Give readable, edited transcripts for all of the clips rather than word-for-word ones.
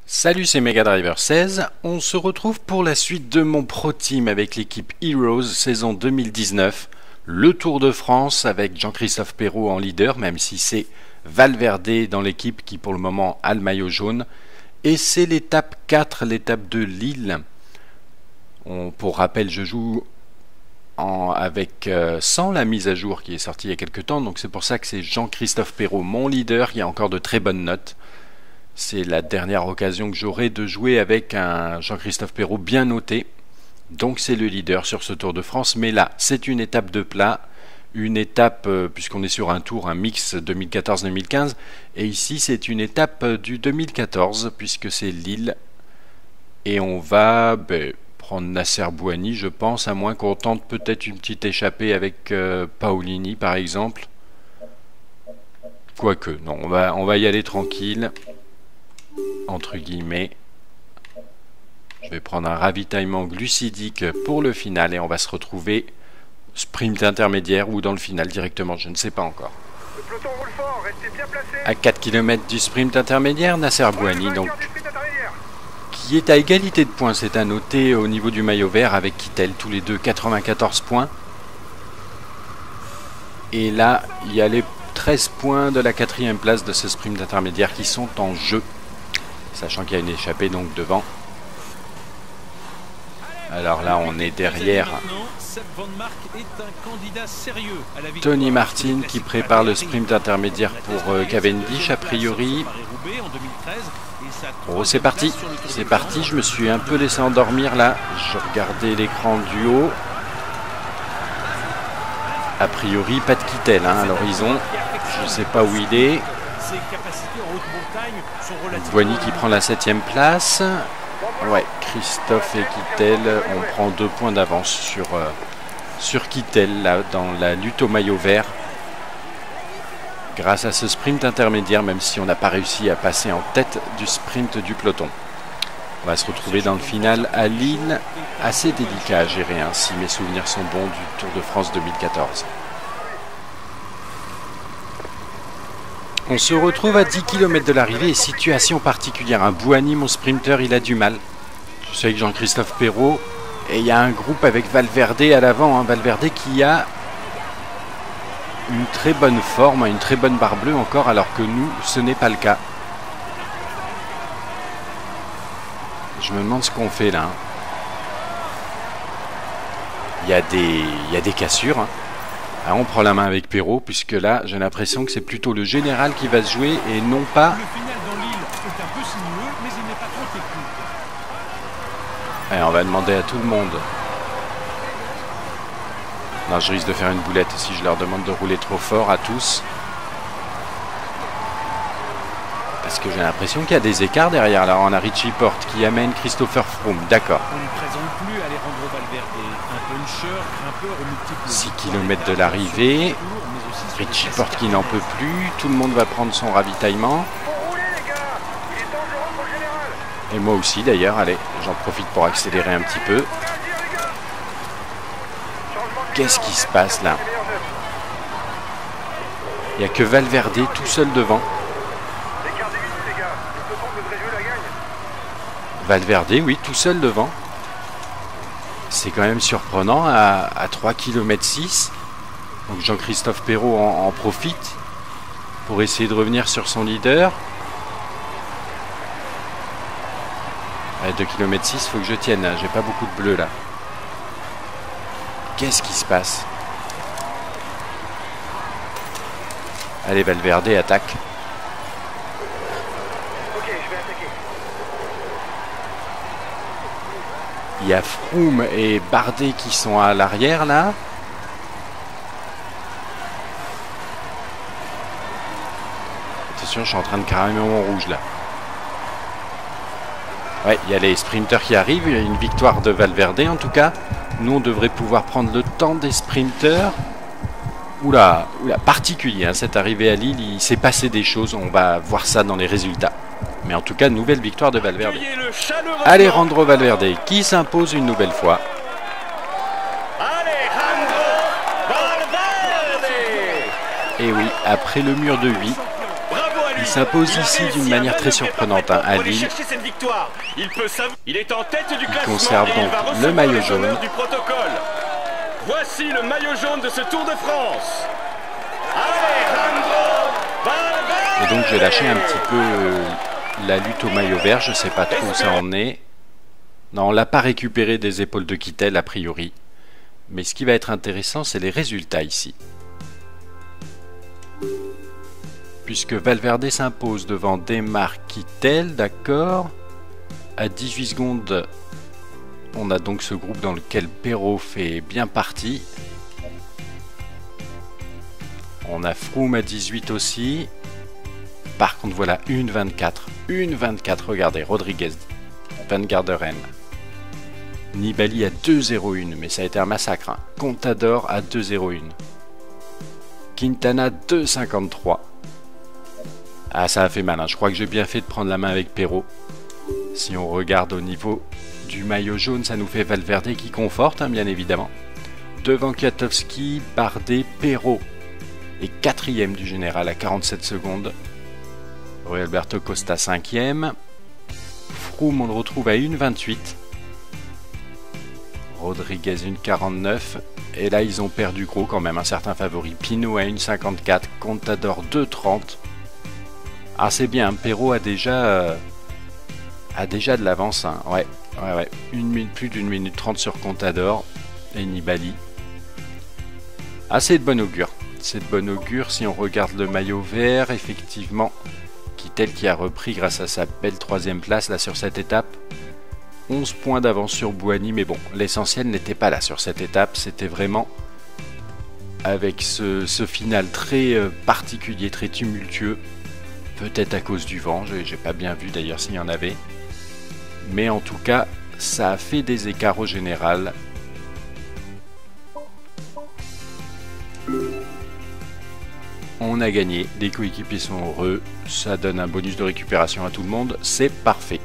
Salut, c'est Megadriver16. On se retrouve pour la suite de mon Pro Team avec l'équipe Heroes saison 2019. Le Tour de France avec Jean-Christophe Perrault en leader, même si c'est Valverde dans l'équipe qui pour le moment a le maillot jaune. Et c'est l'étape 4, l'étape de Lille. Pour rappel, je joue avec sans la mise à jour qui est sortie il y a quelques temps. Donc c'est pour ça que c'est Jean-Christophe Perrault, mon leader, qui a encore de très bonnes notes. C'est la dernière occasion que j'aurai de jouer avec un Jean-Christophe Perrault bien noté. Donc c'est le leader sur ce Tour de France. Mais là, c'est une étape de plat. Une étape, puisqu'on est sur un tour, un mix 2014-2015. Et ici, c'est une étape du 2014, puisque c'est Lille. Et on va prendre Nasser Bouhanni, je pense, à moins qu'on tente peut-être une petite échappée avec Paolini, par exemple. Quoique, non, on va y aller tranquille. Entre guillemets, je vais prendre un ravitaillement glucidique pour le final et on va se retrouver sprint intermédiaire ou dans le final directement, je ne sais pas encore. Le peloton roule fort, restez bien placés. À 4 km du sprint intermédiaire, Nasser Bouhanni donc, qui est à égalité de points, c'est à noter au niveau du maillot vert avec Kittel, tous les deux 94 points. Et là, il y a les 13 points de la 4e place de ce sprint intermédiaire qui sont en jeu. Sachant qu'il y a une échappée donc devant. Alors là on est derrière Tony Martin qui prépare le sprint intermédiaire pour Cavendish a priori. Oh, c'est parti, je me suis un peu laissé endormir là. Je regardais l'écran du haut. A priori pas de Kittel à l'horizon. Je ne sais pas où il est. Bouhanni qui prend la 7e place. Ouais, Christophe et Kittel, on prend 2 points d'avance sur Kittel là, dans la lutte au maillot vert. Grâce à ce sprint intermédiaire, même si on n'a pas réussi à passer en tête du sprint du peloton. On va se retrouver dans le final à Lille. Assez délicat à gérer, si mes souvenirs sont bons du Tour de France 2014. On se retrouve à 10 km de l'arrivée et situation particulière. Un Bouhanni, mon sprinter, il a du mal. Je suis avec Jean-Christophe Perrault et il y a un groupe avec Valverde à l'avant. Valverde qui a une très bonne forme, une très bonne barre bleue encore, alors que nous, ce n'est pas le cas. Je me demande ce qu'on fait là. Il y a des cassures. On prend la main avec Perrault, puisque là, j'ai l'impression que c'est plutôt le général qui va se jouer et non pas... Allez, on va demander à tout le monde. Non, je risque de faire une boulette si je leur demande de rouler trop fort à tous. Parce que j'ai l'impression qu'il y a des écarts derrière. Là, on a Richie Porte qui amène Christopher Froome. D'accord. 6 km de l'arrivée. Richie Porte qui n'en peut plus. Tout le monde va prendre son ravitaillement. Et moi aussi d'ailleurs. Allez, j'en profite pour accélérer un petit peu. Qu'est-ce qui se passe là? Il n'y a que Valverde tout seul devant. Valverde, oui, tout seul devant. C'est quand même surprenant à 3 km 6. Donc Jean-Christophe Perrault en profite pour essayer de revenir sur son leader. À 2 km 6, il faut que je tienne. J'ai pas beaucoup de bleu là. Qu'est-ce qui se passe? Allez, Valverde attaque. Il y a Froome et Bardet qui sont à l'arrière là. Attention, je suis en train de cramer mon rouge là. Ouais, il y a les sprinters qui arrivent. Il y a une victoire de Valverde en tout cas. Nous, on devrait pouvoir prendre le temps des sprinters. Oula, particulier cette arrivée à Lille. Il s'est passé des choses. On va voir ça dans les résultats. Mais en tout cas, nouvelle victoire de Valverde. Alejandro Valverde qui s'impose une nouvelle fois. Et oui, après le mur de 8, Il s'impose ici d'une manière très surprenante à Lille. Il est en tête du classement. Il conserve donc le maillot jaune. Du protocole. Voici le maillot jaune de ce Tour de France. Alejandro Valverde. Et donc j'ai lâché un petit peu la lutte au maillot vert. Je ne sais pas trop où ça en est. Non, on l'a pas récupéré des épaules de Kittel a priori. Mais ce qui va être intéressant, c'est les résultats ici. Puisque Valverde s'impose devant Démar Kittel, d'accord. À 18 secondes, on a donc ce groupe dans lequel Perrault fait bien partie. On a Froome à 18 aussi. Par contre, voilà, 1,24. 1,24, regardez, Rodriguez, Van Garderen. Nibali à 2,01, mais ça a été un massacre. Hein. Contador à 2,01. Quintana 2,53. Ah, ça a fait mal, hein. Je crois que j'ai bien fait de prendre la main avec Perrault. Si on regarde au niveau du maillot jaune, ça nous fait Valverde qui conforte, hein, bien évidemment. Devant Kwiatkowski, Bardet, Perrault. Et 4e du général à 47 secondes. Rui Alberto Costa 5e. Froome, on le retrouve à 1,28. Rodriguez 1,49. Et là, ils ont perdu gros quand même, un certain favori. Pinot à 1,54. Contador 2,30. Ah, c'est bien, Perrault a déjà de l'avance. Hein. Ouais. Plus d'1 minute 30 sur Contador et Nibali. Ah, c'est de bon augure. C'est de bon augure si on regarde le maillot vert. Effectivement, Kittel qui a repris grâce à sa belle 3e place là sur cette étape. 11 points d'avance sur Bouhanni, mais bon, l'essentiel n'était pas là sur cette étape. C'était vraiment avec ce final très particulier, très tumultueux. Peut-être à cause du vent, j'ai pas bien vu d'ailleurs s'il y en avait. Mais en tout cas, ça a fait des écarts au général. On a gagné, les coéquipiers sont heureux, ça donne un bonus de récupération à tout le monde, c'est parfait.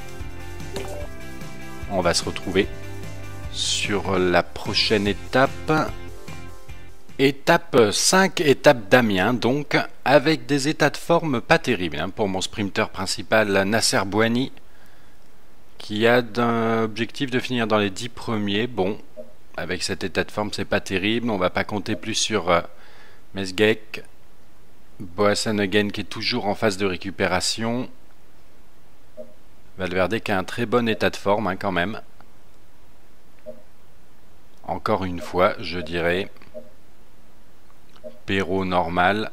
On va se retrouver sur la prochaine étape. Étape 5, étape d'Amiens, donc, avec des états de forme pas terribles hein, pour mon sprinter principal, Nasser Bouhanni, qui a d'un objectif de finir dans les 10 premiers. Bon, avec cet état de forme, c'est pas terrible. On va pas compter plus sur Mesgek. Boasson-Hagen qui est toujours en phase de récupération. Valverde qui a un très bon état de forme hein, quand même. Encore une fois, je dirais... Perrault normal.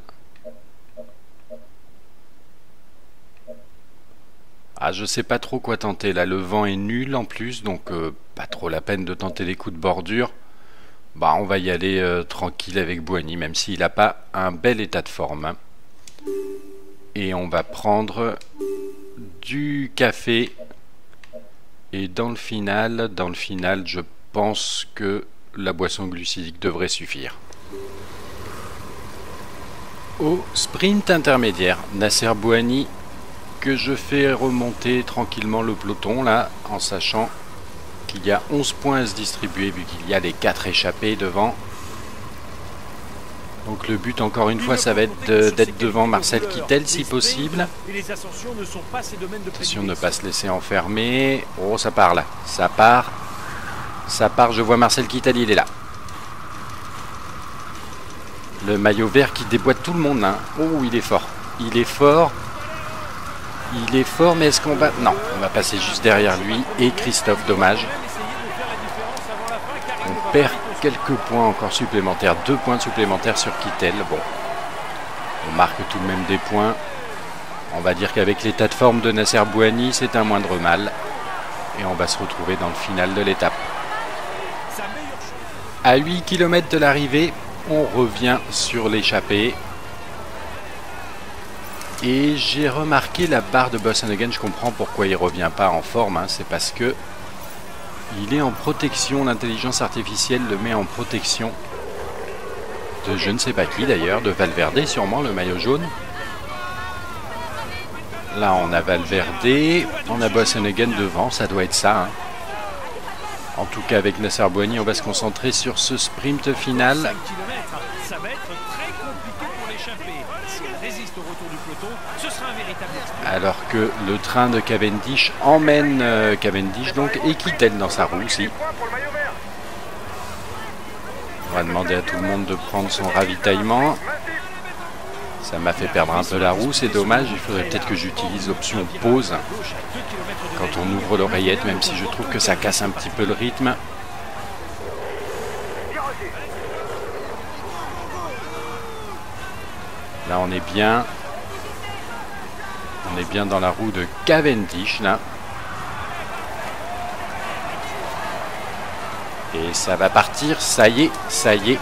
Ah, je sais pas trop quoi tenter là. Le vent est nul en plus, donc pas trop la peine de tenter les coups de bordure. Bah, on va y aller tranquille avec Bouhanni, même s'il n'a pas un bel état de forme. Hein. Et on va prendre du café. Et dans le final, je pense que la boisson glucidique devrait suffire. Au sprint intermédiaire, Nasser Bouhanni que je fais remonter tranquillement le peloton là en sachant qu'il y a 11 points à se distribuer vu qu'il y a les 4 échappés devant. Donc le but encore une fois ça va être d'être devant Marcel Kittel si possible. Attention de ne pas se laisser enfermer. Oh ça part là, ça part, je vois Marcel Kittel, il est là. Le maillot vert qui déboîte tout le monde. Hein. Oh, il est fort. Il est fort, mais est-ce qu'on va... Non, on va passer juste derrière lui. Et Christophe, dommage. On perd quelques points encore supplémentaires. 2 points supplémentaires sur Kittel. Bon, on marque tout de même des points. On va dire qu'avec l'état de forme de Nasser Bouhanni, c'est un moindre mal. Et on va se retrouver dans le final de l'étape. À 8 km de l'arrivée... On revient sur l'échappée. Et j'ai remarqué la barre de Boasson-Hagen. Je comprends pourquoi il ne revient pas en forme. Hein. C'est parce que il est en protection. L'intelligence artificielle le met en protection de je ne sais pas qui d'ailleurs. De Valverde sûrement, le maillot jaune. Là on a Valverde. On a Boasson-Hagen devant. Ça doit être ça. Hein. En tout cas avec Nasser Bouhanni, on va se concentrer sur ce sprint final. Alors que le train de Cavendish emmène Cavendish donc et Kittel dans sa roue aussi. On va demander à tout le monde de prendre son ravitaillement. Ça m'a fait perdre un peu la roue, c'est dommage. Il faudrait peut-être que j'utilise l'option pause quand on ouvre l'oreillette, même si je trouve que ça casse un petit peu le rythme. Là on est bien. On est bien dans la roue de Cavendish là. Et ça va partir, ça y est, ça y est.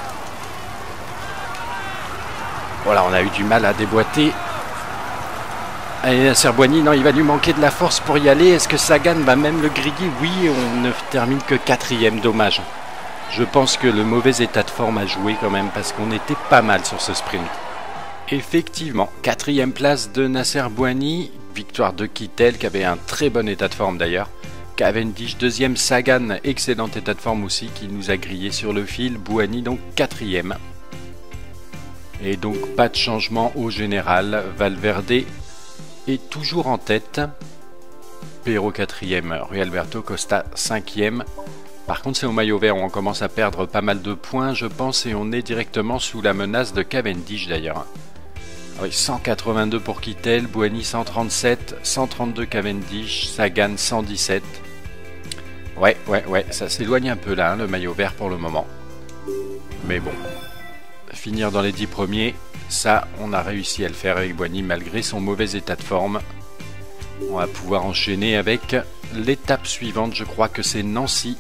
Voilà, on a eu du mal à déboîter. Allez, Nasser Boigny, non, il va lui manquer de la force pour y aller. Est-ce que Sagan va même le griller? Oui, on ne termine que 4e, dommage. Je pense que le mauvais état de forme a joué quand même, parce qu'on était pas mal sur ce sprint. Effectivement, 4e place de Nasser Boigny, victoire de Kittel, qui avait un très bon état de forme d'ailleurs. Cavendish 2e, Sagan, excellent état de forme aussi, qui nous a grillé sur le fil. Boigny donc 4e. Et donc pas de changement au général. Valverde est toujours en tête. Pero 4e, Rui Alberto Costa 5e. Par contre c'est au maillot vert où on commence à perdre pas mal de points je pense, et on est directement sous la menace de Cavendish d'ailleurs. Oui, 182 pour Kittel, Boigny 137, 132 Cavendish, Sagan 117. Ouais, ça s'éloigne un peu là, hein, le maillot vert pour le moment. Mais bon, finir dans les 10 premiers, ça on a réussi à le faire avec Boigny malgré son mauvais état de forme. On va pouvoir enchaîner avec l'étape suivante, je crois que c'est Nancy.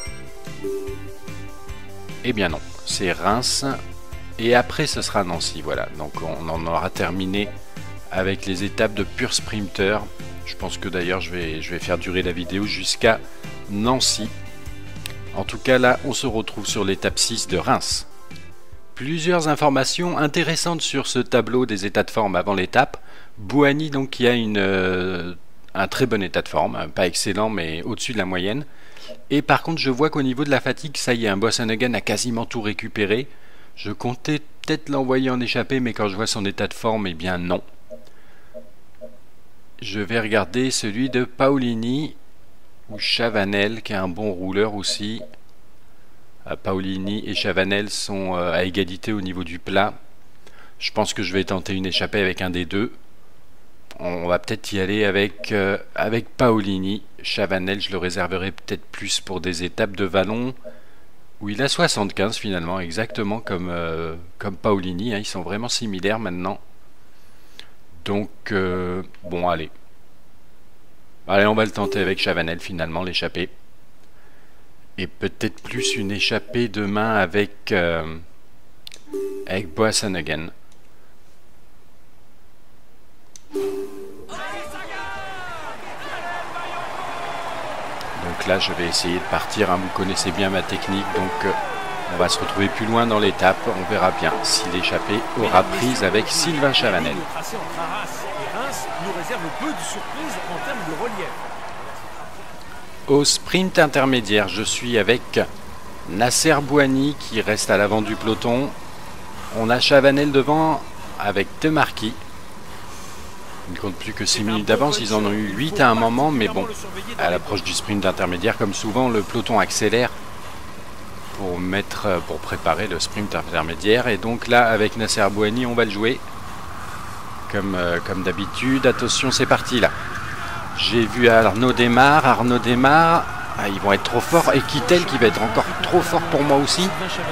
Eh bien non, c'est Reims. Et après ce sera Nancy, voilà. Donc on en aura terminé avec les étapes de pur sprinter. Je pense que d'ailleurs je vais faire durer la vidéo jusqu'à Nancy. En tout cas là on se retrouve sur l'étape 6 de Reims. Plusieurs informations intéressantes sur ce tableau des états de forme avant l'étape. Boigny donc qui a un très bon état de forme, pas excellent mais au-dessus de la moyenne. Et par contre je vois qu'au niveau de la fatigue, ça y est, Boasson-Hagen a quasiment tout récupéré. Je comptais peut-être l'envoyer en échappée, mais quand je vois son état de forme, eh bien non. Je vais regarder celui de Paolini ou Chavanel, qui est un bon rouleur aussi. Paolini et Chavanel sont à égalité au niveau du plat. Je pense que je vais tenter une échappée avec un des deux. On va peut-être y aller avec Paolini. Chavanel, je le réserverai peut-être plus pour des étapes de vallon. Où il a 75 finalement, exactement comme Paolini, hein, ils sont vraiment similaires maintenant. Donc, bon, allez. Allez, on va le tenter avec Chavanel finalement, l'échappée. Et peut-être plus une échappée demain avec Boasson-Hagen. Donc là je vais essayer de partir, hein. Vous connaissez bien ma technique, donc on va se retrouver plus loin dans l'étape, on verra bien si l'échappée aura prise avec Sylvain Chavanel. Au sprint intermédiaire, je suis avec Nasser Boigny qui reste à l'avant du peloton. On a Chavanel devant avec Demarquis. Il ne compte plus que 6 minutes d'avance, ils en ont eu 8 à un moment, mais bon, à l'approche du sprint intermédiaire, comme souvent, le peloton accélère pour préparer le sprint intermédiaire. Et donc là, avec Nasser Boigny, on va le jouer comme d'habitude. Attention, c'est parti là. J'ai vu Arnaud Démarre, ils vont être trop forts, et Kittel qui va être encore trop fort pour moi aussi.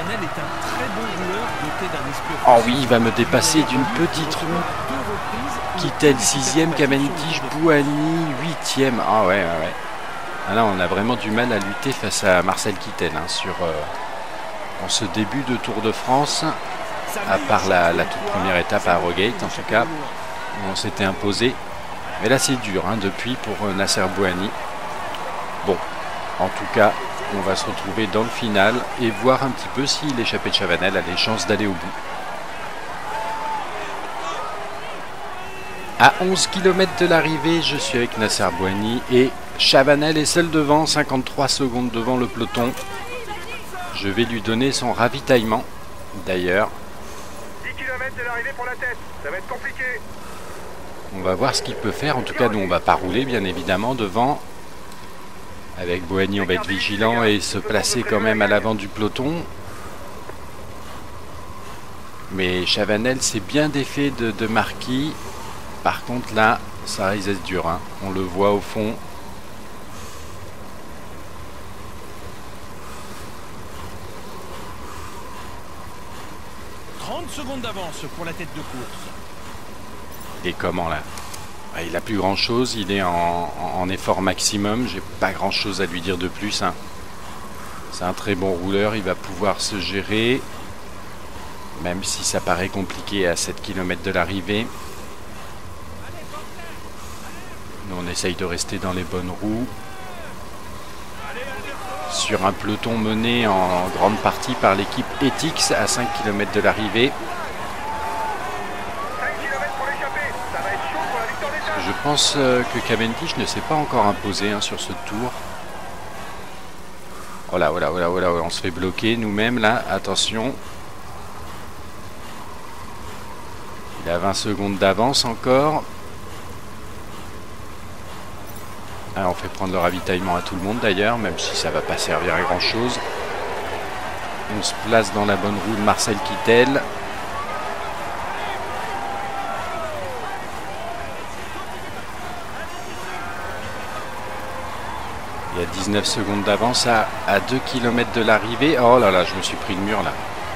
Oh oui, il va me dépasser d'une petite roue. Kittel 6e, Cavendish, Boigny 8e. Ah ouais. Ah là, on a vraiment du mal à lutter face à Marcel Kittel en ce début de Tour de France, à part la toute première étape à Harrogate en tout cas, où on s'était imposé. Mais là c'est dur depuis pour Nasser Boigny. Bon, en tout cas, on va se retrouver dans le final et voir un petit peu si l'échappée de Chavanel a les chances d'aller au bout. À 11 km de l'arrivée, je suis avec Nasser Boigny et Chavanel est seul devant, 53 secondes devant le peloton. Je vais lui donner son ravitaillement d'ailleurs. 10 km mètres de l'arrivée pour la tête. Ça va être compliqué. On va voir ce qu'il peut faire. En tout cas, nous, on va pas rouler, bien évidemment, devant. Avec Bouhanni, on va être vigilant et se placer quand même à l'avant du peloton. Mais Chavanel, c'est bien défait de Marquis. Par contre, là, ça risque d'être dur. Hein. On le voit au fond. 30 secondes d'avance pour la tête de course. Il est comment là? Il a plus grand chose, il est en effort maximum, j'ai pas grand chose à lui dire de plus. Hein. C'est un très bon rouleur, il va pouvoir se gérer, même si ça paraît compliqué à 7 km de l'arrivée. Nous on essaye de rester dans les bonnes roues. Sur un peloton mené en grande partie par l'équipe Etix à 5 km de l'arrivée. Je pense que Cavendish ne s'est pas encore imposé hein, sur ce tour. Oh là, oh là, oh là, oh là, on se fait bloquer nous-mêmes là, attention. Il a 20 secondes d'avance encore. Ah, on fait prendre le ravitaillement à tout le monde d'ailleurs, même si ça va pas servir à grand chose. On se place dans la bonne roue de Marcel Kittel. Il y a 19 secondes d'avance à 2 km de l'arrivée. Oh là là, je me suis pris le mur là.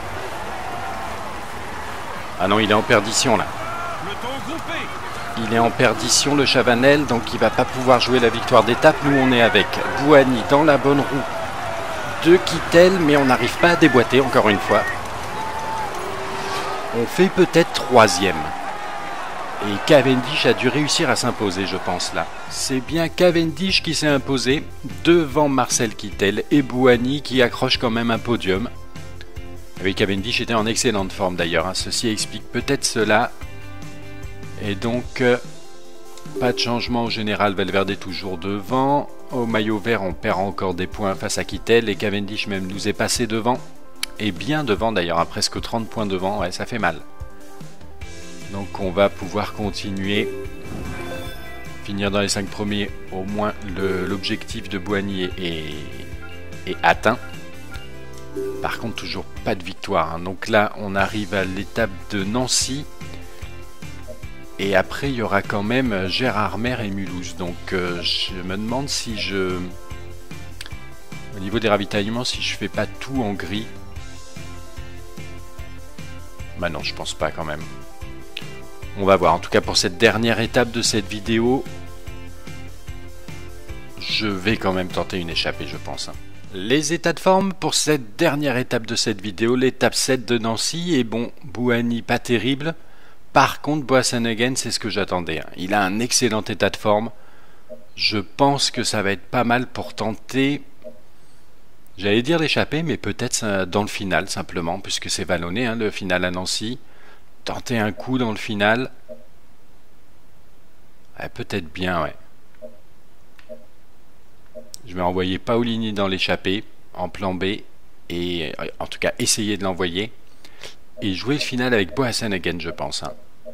Ah non, il est en perdition là. Il est en perdition le Chavanel, donc il va pas pouvoir jouer la victoire d'étape. Nous on est avec Bouhanni dans la bonne roue de Kittel, mais on n'arrive pas à déboîter encore une fois. On fait peut-être troisième. Et Cavendish a dû réussir à s'imposer, je pense, là. C'est bien Cavendish qui s'est imposé devant Marcel Kittel et Bouhanni qui accroche quand même un podium. Oui, Cavendish était en excellente forme d'ailleurs. Hein. Ceci explique peut-être cela. Et donc, pas de changement au général. Valverde est toujours devant. Au maillot vert, on perd encore des points face à Kittel. Et Cavendish même nous est passé devant. Et bien devant d'ailleurs, à presque 30 points devant. Ouais, ça fait mal. Donc on va pouvoir continuer, finir dans les 5 premiers, au moins l'objectif de Bouhanni est atteint. Par contre toujours pas de victoire, hein. Donc là on arrive à l'étape de Nancy, et après il y aura quand même Gérardmer et Mulhouse. Donc je me demande si au niveau des ravitaillements, si je fais pas tout en gris. Bah non, je pense pas quand même. On va voir. En tout cas, pour cette dernière étape de cette vidéo, je vais quand même tenter une échappée, je pense. Les états de forme pour cette dernière étape de cette vidéo, l'étape 7 de Nancy. Et bon, Bouhanni, pas terrible. Par contre, Boassenhagen, c'est ce que j'attendais. Il a un excellent état de forme. Je pense que ça va être pas mal pour tenter, j'allais dire l'échappée, mais peut-être dans le final, simplement, puisque c'est vallonné, hein, le final à Nancy. Tenter un coup dans le final. Ouais, peut-être bien, ouais. Je vais envoyer Paolini dans l'échappée, en plan B, et en tout cas essayer de l'envoyer. Et jouer le final avec Boassenhagen, je pense. Hein.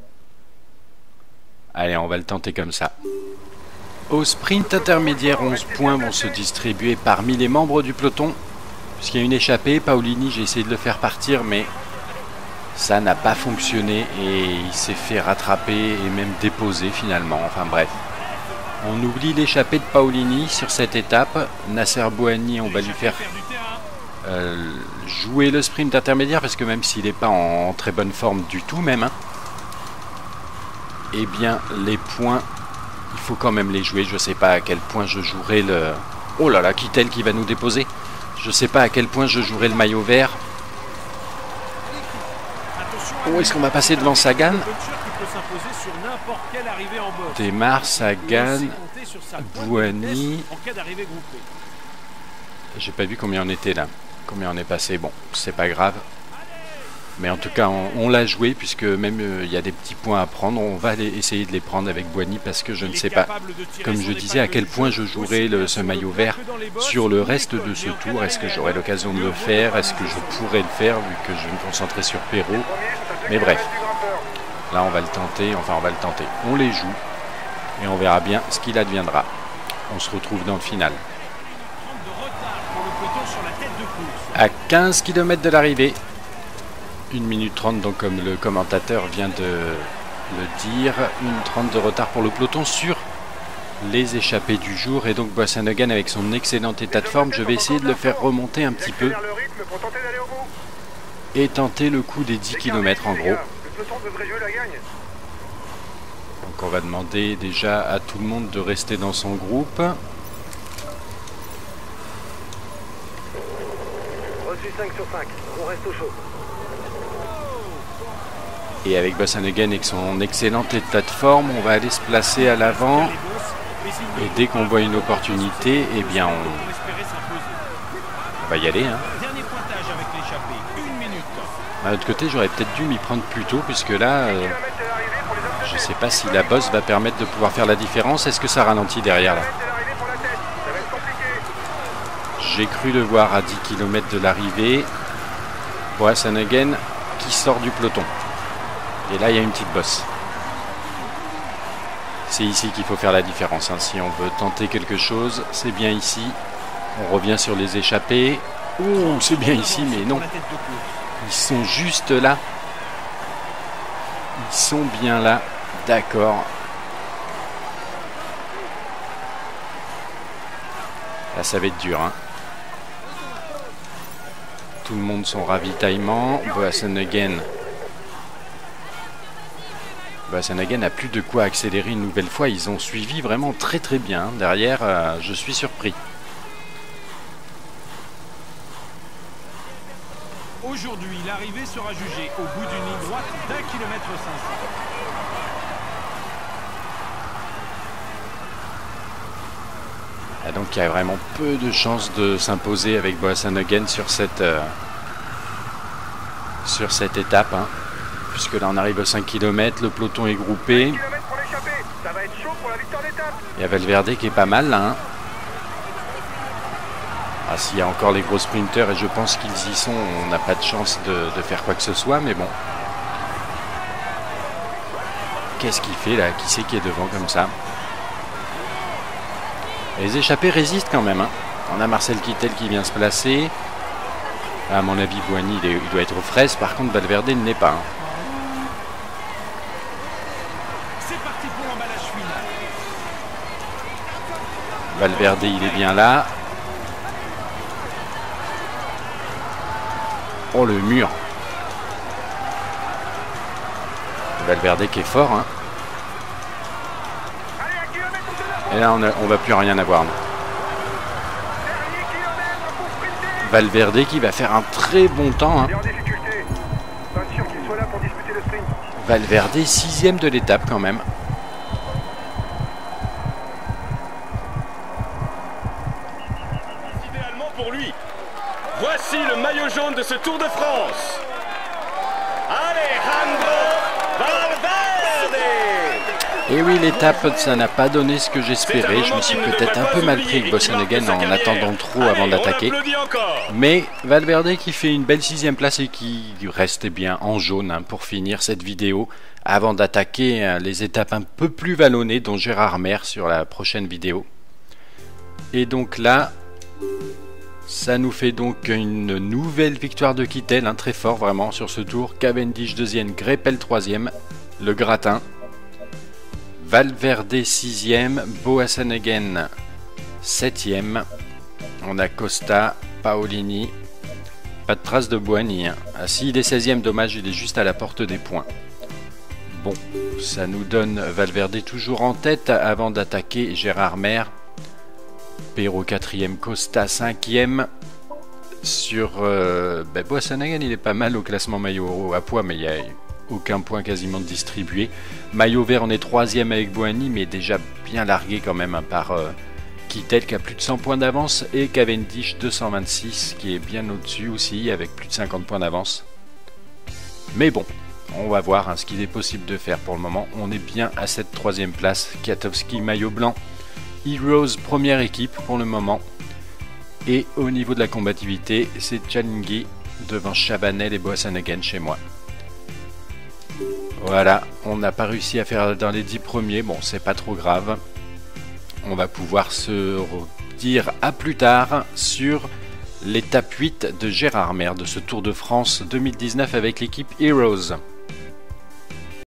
Allez, on va le tenter comme ça. Au sprint intermédiaire, 11 points vont se distribuer parmi les membres du peloton. Puisqu'il y a une échappée, Paolini, j'ai essayé de le faire partir, mais ça n'a pas fonctionné et il s'est fait rattraper et même déposer finalement. Enfin bref. On oublie l'échappée de Paolini sur cette étape. Nasser Bouhanni, on va lui faire jouer le sprint intermédiaire parce que même s'il n'est pas en très bonne forme du tout même, hein, eh bien les points, il faut quand même les jouer. Je ne sais pas à quel point je jouerai le... Oh là là, Kittel qui va nous déposer. Je ne sais pas à quel point je jouerai le maillot vert. Oh, est-ce qu'on va passer devant Sagan? Démarre, Sagan, Bouhanni. J'ai pas vu combien on était là. Combien on est passé. Bon, c'est pas grave. Mais en tout cas, on l'a joué, puisque même il y a des petits points à prendre. On va essayer de les prendre avec Bouhanni, parce que je ne sais pas, comme je disais, à quel point je jouerai ce maillot vert sur le reste de ce tour. Est-ce que j'aurai l'occasion de le faire? Est-ce que je pourrais le faire, vu que je vais me concentrer sur Perrault? Mais bref, Là, on va le tenter, enfin on va le tenter. On les joue et on verra bien ce qu'il adviendra. On se retrouve dans le final. À 15 km de l'arrivée. 1 minute 30, donc comme le commentateur vient de le dire. 1:30 de retard pour le peloton sur les échappées du jour. Et donc Boasson-Hagen avec son excellent état de forme, je vais essayer de le faire remonter un petit peu. Et tenter le coup des 10 km en gros. Donc on va demander déjà à tout le monde de rester dans son groupe. Reçu 5 sur 5, on reste au chaud. Et avec Boasson-Hagen et son excellent état de forme, on va aller se placer à l'avant. Et dès qu'on voit une opportunité, eh bien on va y aller. Hein. D'un autre côté, j'aurais peut-être dû m'y prendre plus tôt, puisque là, je ne sais pas si la bosse va permettre de pouvoir faire la différence. Est-ce que ça ralentit derrière là? J'ai cru le voir à 10 km de l'arrivée. Boasson-Hagen qui sort du peloton. Et là, il y a une petite bosse. C'est ici qu'il faut faire la différence. Hein. Si on veut tenter quelque chose, c'est bien ici. On revient sur les échappées. Oh, c'est bien ici, mais non. Ils sont juste là. Ils sont bien là. D'accord. Là, ça va être dur. Hein. Tout le monde son ravitaillement. Boasson-Hagen n'a plus de quoi accélérer une nouvelle fois. Ils ont suivi vraiment très très bien. Derrière, je suis surpris. Aujourd'hui, l'arrivée sera jugée au bout d'une ligne droite d'1,5 km. Ah, donc il y a vraiment peu de chances de s'imposer avec Boasson-Hagen sur cette étape. Hein. Puisque là on arrive aux 5 km, le peloton est groupé. Il y a Valverde qui est pas mal là. Hein. Ah, s'il y a encore les gros sprinters, et je pense qu'ils y sont, on n'a pas de chance de faire quoi que ce soit, mais bon. Qu'est-ce qu'il fait là? Qui c'est qui est devant comme ça? Les échappés résistent quand même. Hein. On a Marcel Kittel qui vient se placer. À mon avis, Bouhanni, il doit être aux fraises. Par contre, Valverde ne l'est pas. Hein. Valverde, il est bien là. Oh, le mur. Valverde qui est fort. Hein. Et là, on va plus rien avoir. Non. Valverde qui va faire un très bon temps. Hein. Valverde, 6e de l'étape quand même. Voici le maillot jaune de ce Tour de France. Alejandro Valverde. Et oui, l'étape, ça n'a pas donné ce que j'espérais. Je me suis peut-être un peu mal pris avec Boasson-Hagen en attendant trop avant d'attaquer. Mais Valverde qui fait une belle 6e place et qui reste bien en jaune hein, pour finir cette vidéo avant d'attaquer les étapes un peu plus vallonnées dont Gérard Mer sur la prochaine vidéo. Et donc là... Ça nous fait donc une nouvelle victoire de Kittel, hein, très fort vraiment sur ce tour. Cavendish 2e, Greipel 3e, le gratin. Valverde 6e, Boasson-Hagen 7e. On a Costa, Paolini. Pas de trace de Bouhanni. Hein. Ah si, il est 16e, dommage, il est juste à la porte des points. Bon, ça nous donne Valverde toujours en tête avant d'attaquer Gérard Mer. Perrault 4e, Costa 5e. Sur Boasson-Hagen, il est pas mal au classement maillot à poids, mais il n'y a aucun point quasiment distribué. Maillot vert, on est 3e avec Bouhanni, mais déjà bien largué quand même hein, par Kittel qui a plus de 100 points d'avance et Cavendish 226 qui est bien au-dessus aussi avec plus de 50 points d'avance. Mais bon, on va voir hein, ce qu'il est possible de faire pour le moment. On est bien à cette 3e place. Kwiatkowski, maillot blanc. Heroes, première équipe pour le moment. Et au niveau de la combativité, c'est Chalinghi devant Chabanel et Boasson-Hagen chez moi. Voilà, on n'a pas réussi à faire dans les 10 premiers, bon c'est pas trop grave. On va pouvoir se dire à plus tard sur l'étape 8 de Gérardmer de ce Tour de France 2019 avec l'équipe Heroes.